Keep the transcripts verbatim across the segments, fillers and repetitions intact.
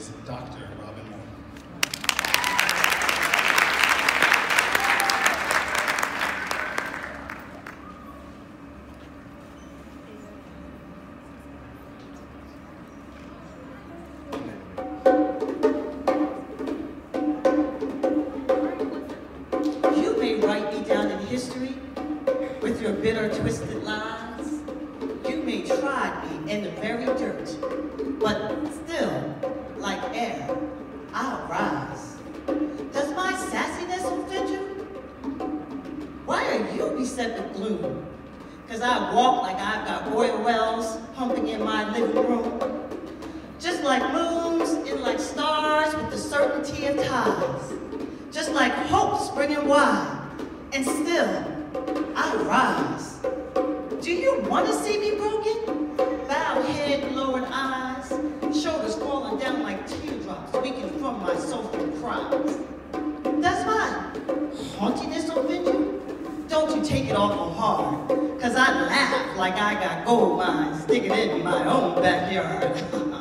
is Doctor Robin Moore. You may write me down in history with your bitter, twisted lies. You may trod me in the very dirt, but still, like air, I'll rise. Does my sassiness offend you? Why are you beset with gloom? Cause I walk like I've got oil wells pumping in my living room. Just like moons and like stars with the certainty of tides. Just like hope springing wide, and still, I rise. Do you want to see me broken? Bowed head, lowered eyes, shoulders falling down like teardrops, weakened from my soulful cries. Does my haughtiness offend you? Don't you take it awful hard, cause I laugh like I got gold mines digging in my own backyard.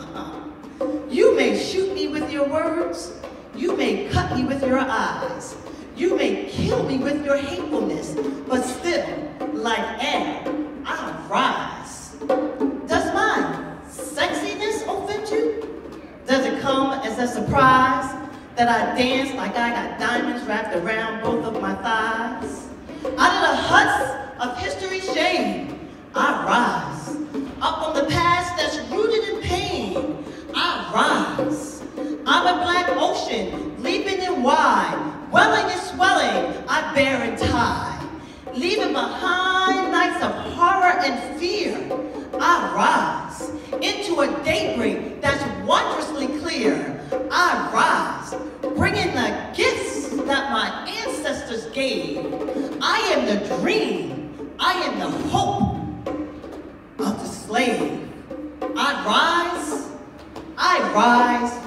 You may shoot me with your words, you may cut me with your eyes, you may kill me with your hatefulness, but still, like air, I'll rise. Does my sexiness offend you? Does it come as a surprise that I dance like I got diamonds wrapped around both of my thighs? Out of the huts of history's shame, I rise. Up from the past that's rooted in pain, I rise. I'm a black ocean, leaping and wide, welling and swelling, I bear and tie. Leaving behind nights of horror and fear, I rise. Into a daybreak that's wondrously clear, I rise. Bringing the gifts that my ancestors gave. I am the dream, I am the hope of the slave. I rise, I rise,